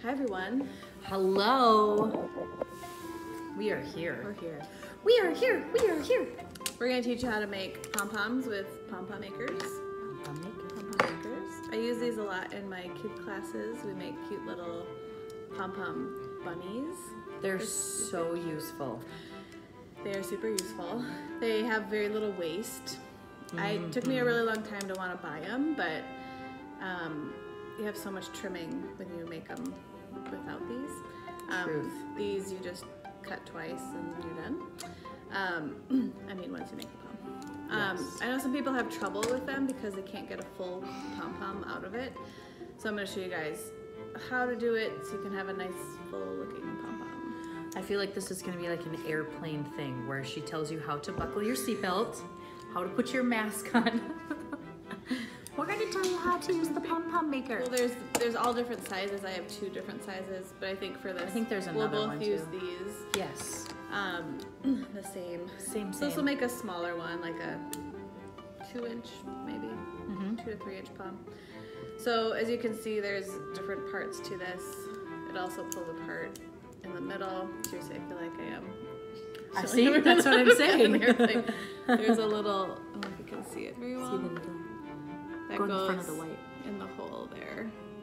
Hi everyone. Hello. We are here. We're here. We are here. We are here. We're gonna teach you how to make pom-poms with pom-pom makers. Pom-pom makers. I use these a lot in my kid classes. We make cute little pom-pom bunnies. They're so useful. They are super useful. They have very little waste. It took me a really long time to want to buy them, but you have so much trimming when you make them without these. Truth. These you just cut twice and you're done. I mean, once you make the pom. Yes. I know some people have trouble with them because they can't get a full pom-pom out of it. So I'm going to show you guys how to do it so you can have a nice full looking pom-pom. I feel like this is going to be like an airplane thing where she tells you how to buckle your seatbelt, how to put your mask on. We're going to tell you how to use the pom-pom maker. Well, there's all different sizes. I have 2 different sizes, but I think for this, I think there's another we'll both one use too. these. Yes. The same. Same. So this will make a smaller one, like a 2-inch, maybe 2 to 3 inch palm. So as you can see, there's different parts to this. It also pulls apart in the middle. Seriously, I feel like I am. I see. That's what I'm saying. There's a little. I don't know if you can see it very well. See the middle. That Go in goes front of the white. in the hole there.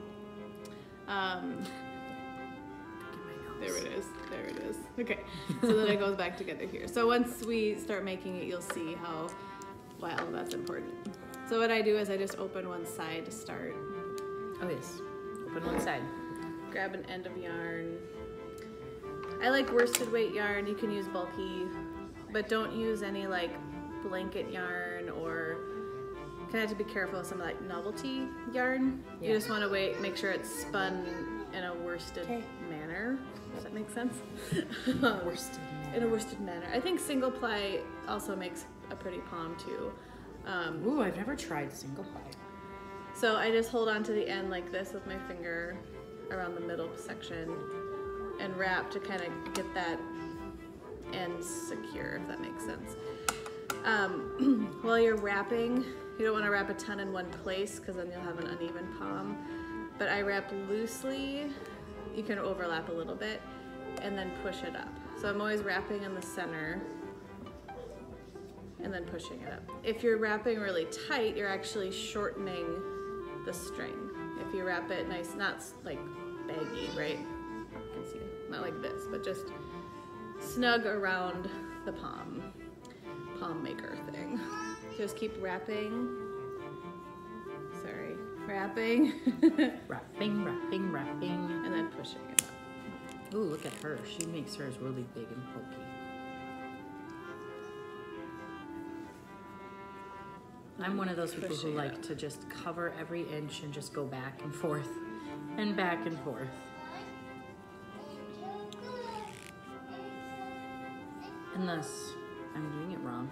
There it is. There it is. Okay. So then it goes back together here. So once we start making it, you'll see why all of that's important. So what I do is I just open one side to start. Oh yes. Open one side. Grab an end of yarn. I like worsted weight yarn. You can use bulky, but don't use any like blanket yarn or kind of have to be careful with some like novelty yarn. Yeah. You just want to make sure it's spun in a worsted manner. Does that make sense? Worsted in a worsted manner. I think single ply also makes a pretty palm too. Ooh, I've never tried single ply. So I just hold on to the end like this with my finger around the middle section and wrap to kind of get that end secure, if that makes sense. While you're wrapping, you don't want to wrap a ton in one place because then you'll have an uneven palm. But I wrap loosely. You can overlap a little bit and then push it up. So I'm always wrapping in the center and then pushing it up. If you're wrapping really tight, you're actually shortening the string. If you wrap it nice, not like baggy, right? You can see, not like this, but just snug around the palm maker thing. Just keep wrapping. Sorry, wrapping. Wrapping. And then pushing it up. Ooh, look at her. She makes hers really big and pokey. I'm one of those people who like to just cover every inch and just go back and forth and back and forth. Unless I'm doing it wrong.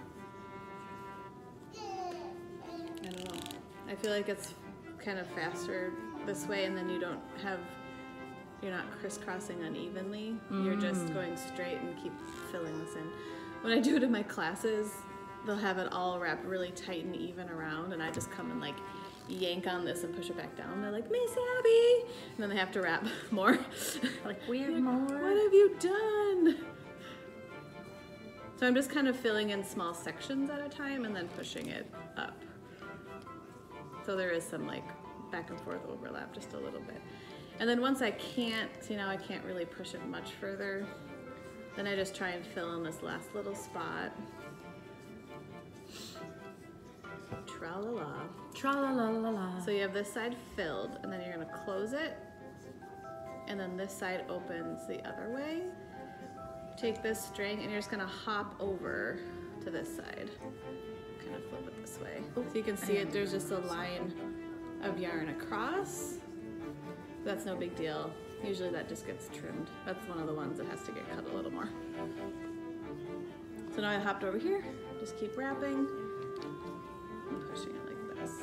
I don't know. I feel like it's kind of faster this way, and then you're not crisscrossing unevenly. You're just going straight and keep filling this in. When I do it in my classes, they'll have it all wrapped really tight and even around, and I just come and like yank on this and push it back down. They're like, Miss Abby! And then they have to wrap more. Like, we have more. What have you done? So I'm just kind of filling in small sections at a time and then pushing it up. So there is some like back and forth overlap just a little bit. And then once I can't, see now I can't really push it much further, then I just try and fill in this last little spot. Tra-la-la. Tra-la-la-la-la. So you have this side filled, and then you're gonna close it, and then this side opens the other way. Take this string, and you're just gonna hop over to this side. Kind of flip it this way. So you can see it, there's just a line of yarn across. That's no big deal. Usually that just gets trimmed. That's one of the ones that has to get cut a little more. So now I hopped over here, just keep wrapping and pushing it like this.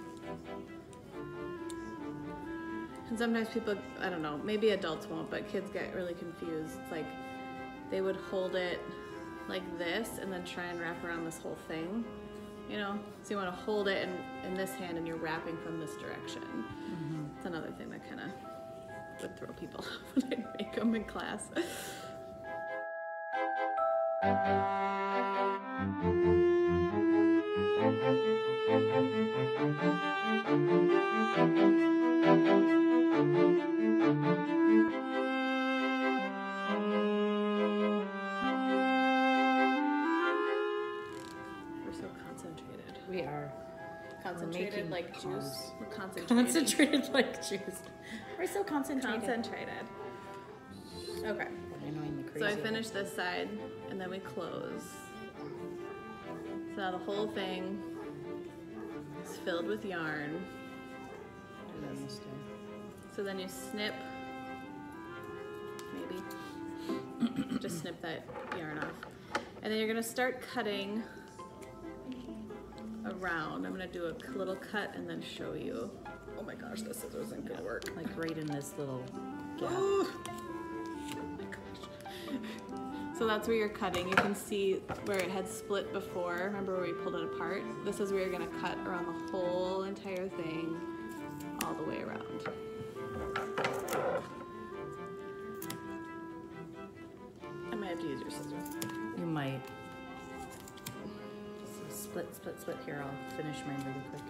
And sometimes people, I don't know, maybe adults won't, but kids get really confused. It's like they would hold it like this and then try and wrap around this whole thing, you know? So you want to hold it in this hand and you're wrapping from this direction. It's another thing that kind of would throw people off when I'd make them in class. We're so concentrated. We are. Concentrated making like juice. juice. We're concentrated. Concentrated like juice. We're so concentrated. Concentrated. Okay. Annoying the So I crazy. finished this side and then we close. So now the whole thing is filled with yarn. So then you snip, maybe, just snip that yarn off. And then you're gonna start cutting around. I'm gonna do a little cut and then show you. Oh my gosh, this scissors isn't gonna work. Like right in this little gap. Oh my gosh. So that's where you're cutting. You can see where it had split before. Remember where we pulled it apart? This is where you're gonna cut around the whole entire thing, all the way around. I might have to use your scissors. You might. Just split, split, split. Here, I'll finish mine really quick.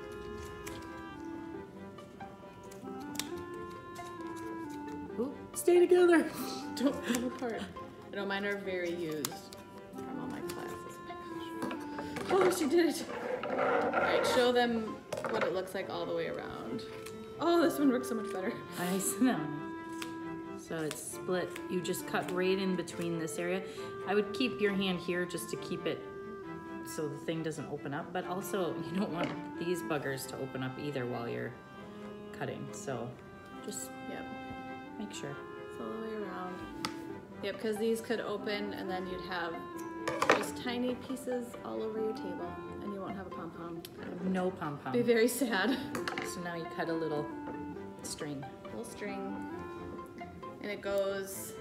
And then... Ooh, stay together. Don't pull apart. I know mine are very used from all my classes. Oh my gosh. Oh, she did it. All right, show them what it looks like all the way around. Oh, this one works so much better. Nice. No. So it's split. You just cut right in between this area. I would keep your hand here just to keep it so the thing doesn't open up, but also you don't want these buggers to open up either while you're cutting. So just Yep. make sure. It's all the way around. Yep, because these could open and then you'd have just tiny pieces all over your table and you won't have a pom-pom. No pom-pom. Be very sad. So now you cut a little string. Little string. And it goes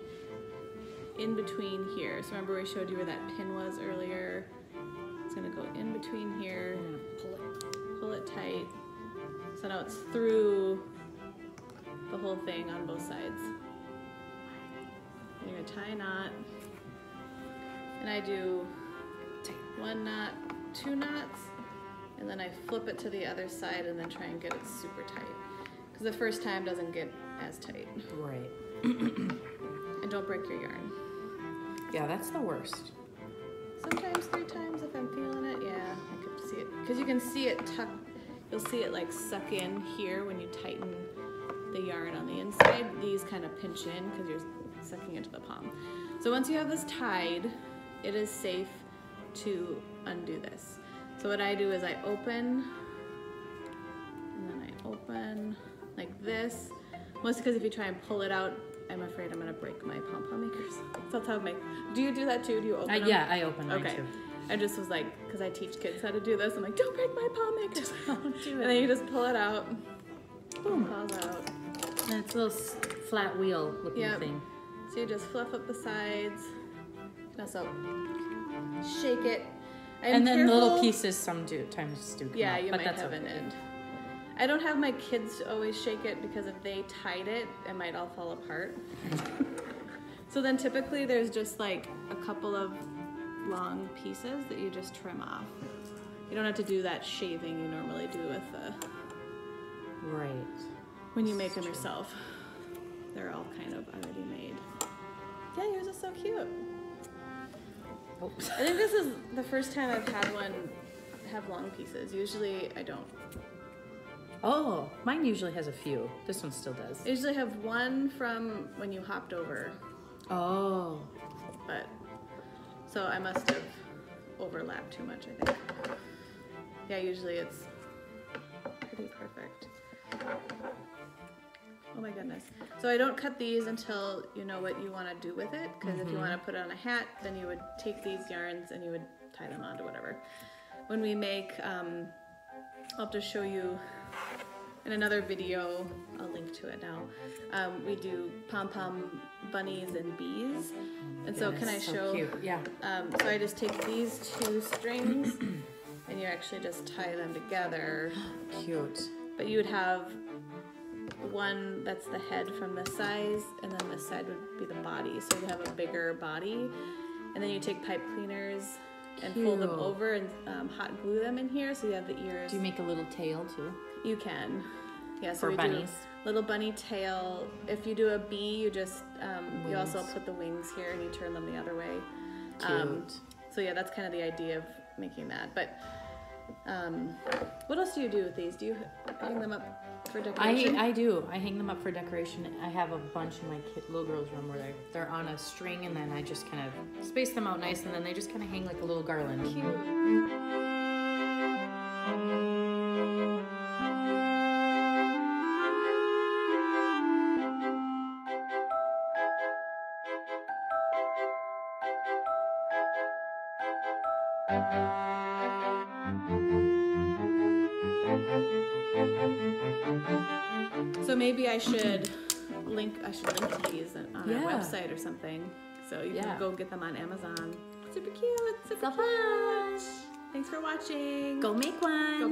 in between here. So remember we showed you where that pin was earlier? It's gonna go in between here, pull it tight. So now it's through the whole thing on both sides. And you're gonna tie a knot. And I do 1 knot, 2 knots, and then I flip it to the other side and then try and get it super tight. Because the first time doesn't get as tight. Right. And don't break your yarn. Yeah, that's the worst. Sometimes 3 times if I'm feeling it, yeah, I could see it. Because you can see it tuck, you'll see it like suck in here when you tighten the yarn on the inside. These kind of pinch in because you're sucking into the palm. So once you have this tied, it is safe to undo this. So what I do is I open, and then I open like this. Mostly because if you try and pull it out, I'm afraid I'm gonna break my pom-pom makers. So that's how I make. Do you do that too? Do you open them? Yeah, I open mine Okay. too. I just was like, because I teach kids how to do this, I'm like, don't break my palm makers. Don't do And it. then you just pull it out. Boom. Falls out. And it's a little flat wheel looking Yep. thing. So you just fluff up the sides. And also shake it. I'm And then the little careful- pieces sometimes do come Yeah, out, you but might that's have okay. an end. I don't have my kids always shake it because if they tied it, it might all fall apart. So then typically there's just like a couple of long pieces that you just trim off. You don't have to do that shaving you normally do with Right. when you make them yourself. They're all kind of already made. Yeah, yours is so cute. Oops. I think this is the first time I've had one have long pieces. Usually I don't. Oh, mine usually has a few. This one still does. I usually have one from when you hopped over, Oh. but so I must have overlapped too much, I think. Yeah, usually it's pretty perfect. Oh my goodness. So I don't cut these until you know what you want to do with it, because if you want to put it on a hat, then you would take these yarns and you would tie them onto whatever. When we make, I'll have to show you in another video, I'll link to it now. We do pom-pom bunnies and bees. And so can I Goodness, so show? cute. Yeah. So I just take these 2 strings and you actually just tie them together. Cute. But you would have one that's the head from this size, and then this side would be the body. So you have a bigger body, and then you take pipe cleaners and fold them Cute. over and hot glue them in here, so you have the ears. Do you make a little tail too? You can. Yeah, so For we bunnies? do little bunny tail. If you do a bee, you just you also Wings. put the wings here and you turn them the other way. Cute. So yeah, that's kind of the idea of making that. But what else do you do with these? Do you hang them up for decoration? I do. I hang them up for decoration. I have a bunch in my little girl's room where they're on a string, and then I just kind of space them out nice, and then they just kind of hang like a little garland. So maybe I should link to these on Yeah. our website or something. So you Yeah. can go get them on Amazon. Super cute. Super So cute. fun. Thanks for watching. Go make one.